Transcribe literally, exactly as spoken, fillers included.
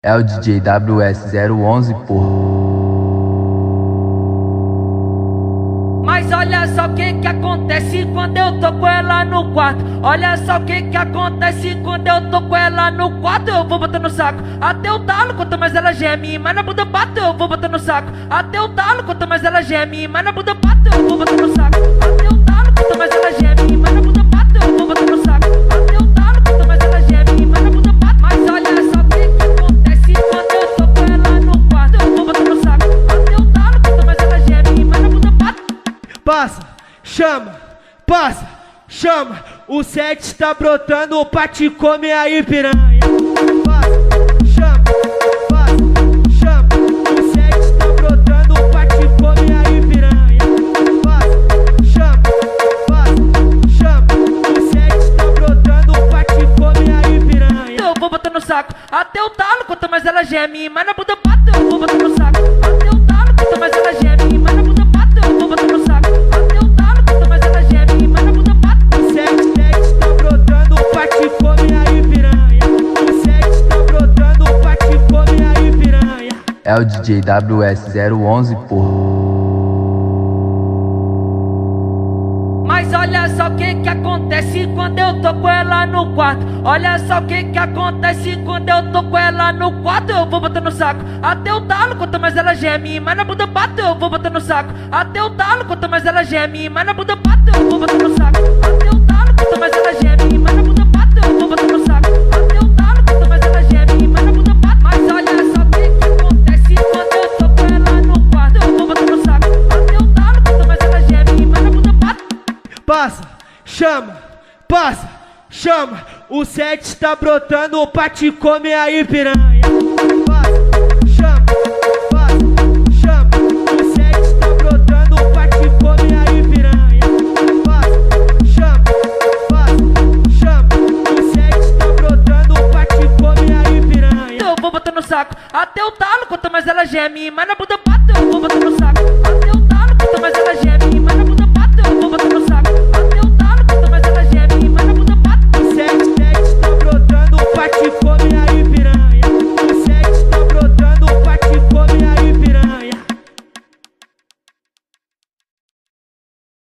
É o D J W S zero onze, porra. Mas olha só o que que acontece quando eu tô com ela no quarto. Olha só o que que acontece quando eu tô com ela no quarto. Eu vou botar no saco até o talo, quanto mais ela geme, mas na bunda bato. Eu vou botar no saco até o talo, quanto mais ela geme, mas na bunda bato. Eu vou botar no saco até o talo, quanto mais ela geme, mas na bunda bato. Eu vou botar no saco até o talo, quanto mais ela geme, mas na bunda bato. Mas olha só o que que acontece quando eu tô com ela no quarto. Eu vou botar no saco até o talo, quanto mais ela geme, mas na bunda bato. Passa, chama, passa, chama. O set tá brotando pra te comer aí, piranha. Passa, chama, passa, chama. O set tá brotando pra te comer aí, piranha. Passa, chama, passa, chama. O set tá brotando pra te comer aí, piranha. Eu vou botar no saco até o talo, quanto mais ela geme, mas na bunda bato. Eu vou botar no saco até o talo, quanto mais ela geme, mas na bunda bato. Eu vou botar no saco até o talo, quanto mais ela geme, mas na bunda bato. O set tá brotando pra te comer aí, piranha. O set tá brotando pra te comer aí, piranha. É o D J W S zero onze, porra. Mas olha só o que que acontece quando eu tô com ela no quarto. Olha só o que que acontece quando eu tô com ela no quarto. Eu vou botar no saco até o talo, quanto mais ela geme, mas na bunda bato. Eu vou botar no saco até o talo, quanto mais ela geme, mas na bunda bato. Eu vou botar no saco até o talo, quanto mais ela geme, mas na bunda bato. Eu vou botar no saco até o talo, quanto mais ela geme, mas na bunda bato. Mas olha só o que que acontece quando eu tô com ela no quarto. Eu vou botar no saco até o talo, quanto mais ela geme, mas na bunda bato. Passa, chama, passa, chama. O set tá brotando pra te comer aí, piranha. Passa, chama, passa, chama. O set tá brotando pra te comer aí, piranha. Passa, chama, passa, chama. O set tá brotando pra te comer aí, piranha. Eu vou botar no saco até o talo, quanto mais ela geme, mas na bunda bato. Eu vou botar no saco